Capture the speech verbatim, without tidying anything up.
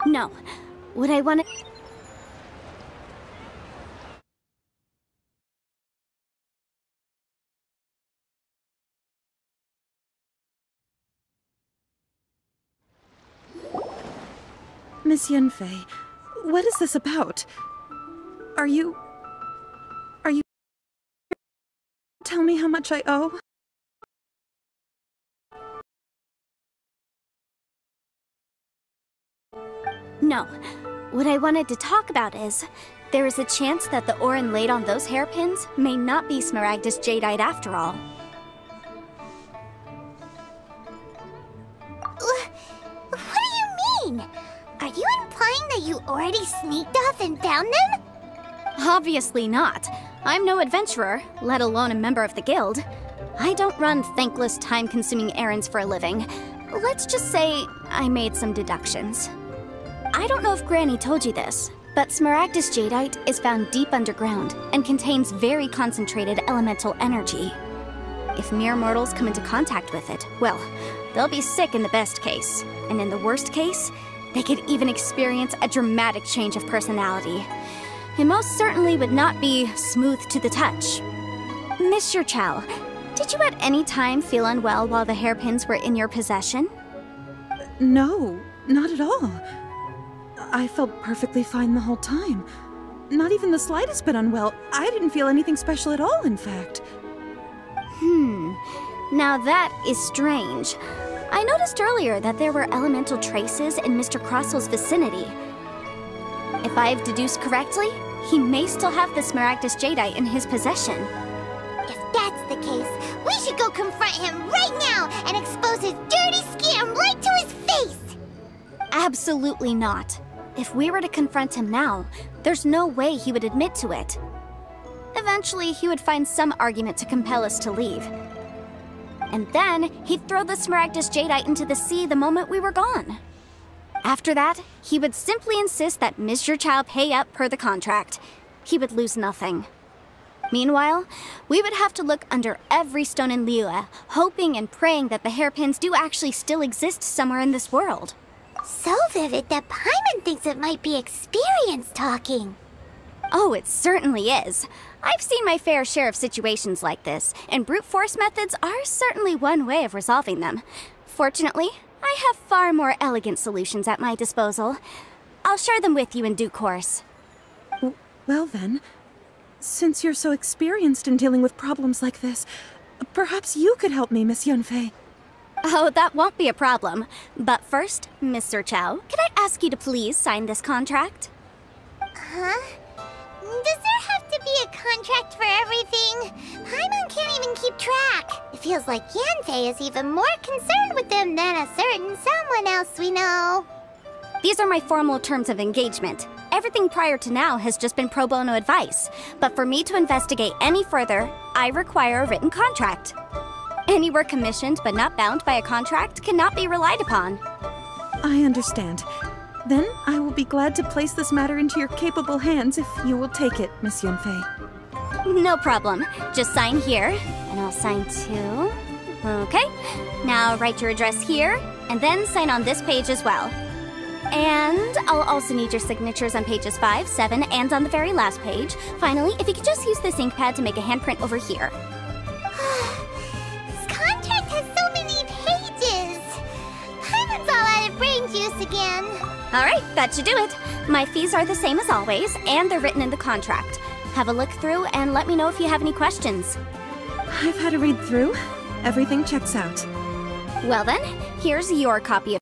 No. What I want to... Miss Yanfei, what is this about? Are you... Are you... Tell me how much I owe? No. What I wanted to talk about is, there is a chance that the Orin laid on those hairpins may not be Smaragdus Jadeite after all. What do you mean? Are you implying that you already sneaked off and found them? Obviously not. I'm no adventurer, let alone a member of the guild. I don't run thankless, time-consuming errands for a living. Let's just say I made some deductions. I don't know if Granny told you this, but Smaragdus Jadeite is found deep underground and contains very concentrated elemental energy. If mere mortals come into contact with it, well, they'll be sick in the best case, and in the worst case, they could even experience a dramatic change of personality. It most certainly would not be smooth to the touch. Mister Chow, did you at any time feel unwell while the hairpins were in your possession? No, not at all. I felt perfectly fine the whole time. Not even the slightest bit unwell. I didn't feel anything special at all, in fact. Hmm. Now that is strange. I noticed earlier that there were elemental traces in Mister Crossel's vicinity. If I've deduced correctly, he may still have the Smaragdus Jadeite in his possession. If that's the case, we should go confront him right now and expose his dirty scam right to his face! Absolutely not. If we were to confront him now, there's no way he would admit to it. Eventually, he would find some argument to compel us to leave. And then, he'd throw the Smaragdus Jadeite into the sea the moment we were gone. After that, he would simply insist that Mister Chow pay up per the contract. He would lose nothing. Meanwhile, we would have to look under every stone in Liyue, hoping and praying that the hairpins do actually still exist somewhere in this world. So vivid that Paimon thinks it might be experience talking. Oh, it certainly is. I've seen my fair share of situations like this, and brute force methods are certainly one way of resolving them. Fortunately, I have far more elegant solutions at my disposal. I'll share them with you in due course. W- well then, since you're so experienced in dealing with problems like this, perhaps you could help me, Miss Yanfei. Oh, that won't be a problem. But first, Mister Chow, can I ask you to please sign this contract? Huh? Does there have to be a contract for everything? Paimon can't even keep track. It feels like Yanfei is even more concerned with them than a certain someone else we know. These are my formal terms of engagement. Everything prior to now has just been pro bono advice. But for me to investigate any further, I require a written contract. Any work commissioned but not bound by a contract cannot be relied upon. I understand. Then I will be glad to place this matter into your capable hands if you will take it, Miss Yanfei. No problem. Just sign here, and I'll sign too. Okay. Now write your address here, and then sign on this page as well. And I'll also need your signatures on pages five, seven, and on the very last page. Finally, if you could just use this ink pad to make a handprint over here. This contract has so many pages. Paimon's all out of brain juice again. Alright, that should do it. My fees are the same as always, and they're written in the contract. Have a look through and let me know if you have any questions. I've had a read through. Everything checks out. Well then, here's your copy of